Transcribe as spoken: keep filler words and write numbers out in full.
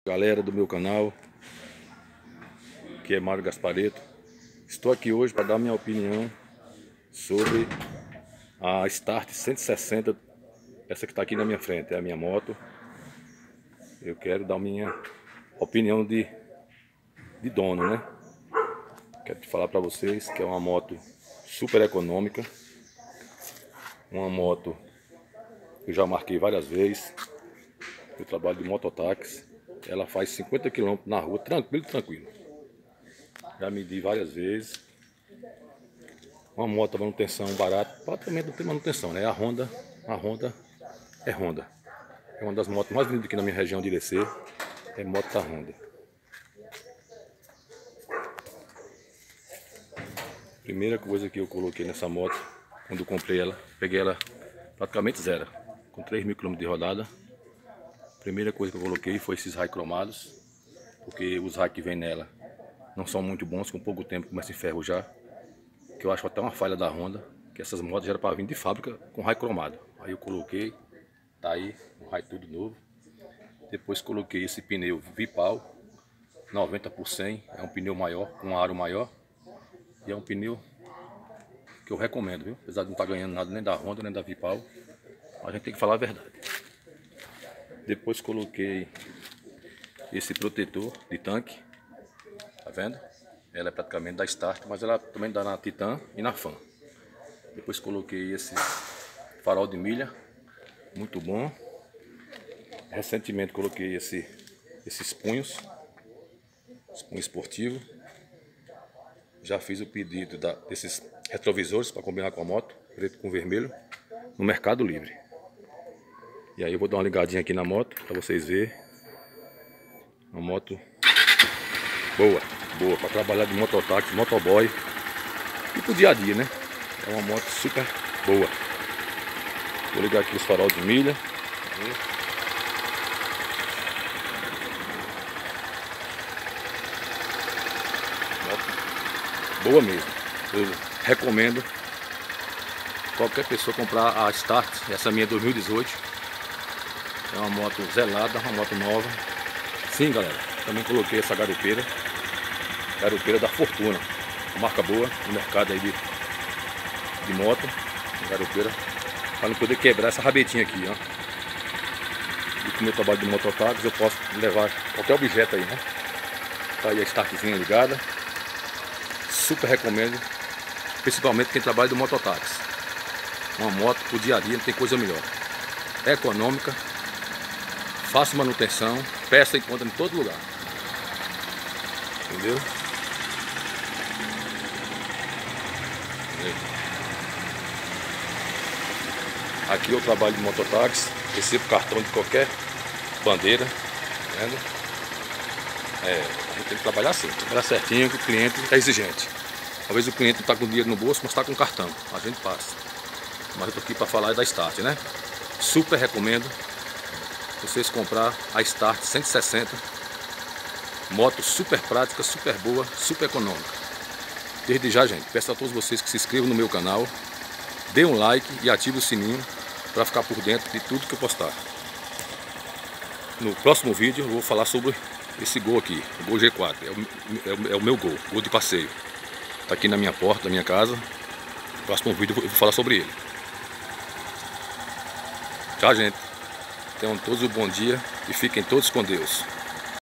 Galera do meu canal, que é Mário Gasparetto. Estou aqui hoje para dar minha opinião sobre a Start cento e sessenta, essa que está aqui na minha frente, é a minha moto. Eu quero dar minha opinião de, de dono, né? Quero te falar para vocês que é uma moto super econômica, uma moto que eu já marquei várias vezes. Eu trabalho de mototáxi. Ela faz cinquenta quilômetros na rua, tranquilo, tranquilo. Já medi várias vezes. Uma moto, manutenção barata, praticamente não tem manutenção, né? A Honda, a Honda é Honda. É uma das motos mais lindas aqui na minha região de Irecê. É moto da Honda. Primeira coisa que eu coloquei nessa moto, quando eu comprei ela, peguei ela praticamente zero, com três mil quilômetros de rodada. Primeira coisa que eu coloquei foi esses raios cromados, porque os raios que vem nela não são muito bons, com pouco tempo começa a enferrujar. Que eu acho até uma falha da Honda, que essas motos já eram para vir de fábrica com raio cromado. Aí eu coloquei, tá aí, um raio tudo novo. Depois coloquei esse pneu Vipal, noventa por cem, é um pneu maior, com um aro maior. E é um pneu que eu recomendo, viu? Apesar de não estar ganhando nada nem da Honda, nem da Vipal, a gente tem que falar a verdade. Depois coloquei esse protetor de tanque, tá vendo? Ela é praticamente da Start, mas ela também dá na Titan e na Fan. Depois coloquei esse farol de milha, muito bom. Recentemente coloquei esse, esses punhos, esse punho esportivo. Já fiz o pedido da, desses retrovisores para combinar com a moto, preto com vermelho, no Mercado Livre. E aí eu vou dar uma ligadinha aqui na moto para vocês verem. Uma moto boa, boa para trabalhar de mototáxi, motoboy e pro dia a dia, né? É uma moto super boa. Vou ligar aqui os farol de milha. Moto boa mesmo. Eu recomendo qualquer pessoa comprar a Start. Essa minha é dois mil e dezoito. É uma moto zelada, uma moto nova. Sim, galera, também coloquei essa garupeira. Garupeira da Fortuna, uma marca boa no mercado aí de, de moto. Garupeira, para não poder quebrar essa rabetinha aqui, ó. E com o meu trabalho de mototáxi eu posso levar qualquer objeto aí, né? Tá aí a Startzinha ligada. Super recomendo, principalmente quem trabalha de mototáxi. Uma moto pro dia a dia não tem coisa melhor. É econômica, fácil manutenção, peça encontra em todo lugar. Entendeu? Aqui eu trabalho de mototáxi, recebo cartão de qualquer bandeira, tá vendo? É, a gente tem que trabalhar assim, trabalhar certinho, que o cliente é exigente. Às vezes o cliente não está com dinheiro no bolso, mas está com cartão, a gente passa. Mas eu tô aqui para falar da Start, né? Super recomendo vocês comprar a Start cento e sessenta. Moto super prática, super boa, super econômica. Desde já, gente, peço a todos vocês que se inscrevam no meu canal, dê um like e ative o sininho para ficar por dentro de tudo que eu postar. No próximo vídeo eu vou falar sobre esse Gol aqui, o Gol G quatro, é o, é o, é o meu Gol, Gol de passeio. Está aqui na minha porta, na minha casa. No próximo vídeo eu vou falar sobre ele. Tchau, gente. Tenham todos um bom dia e fiquem todos com Deus.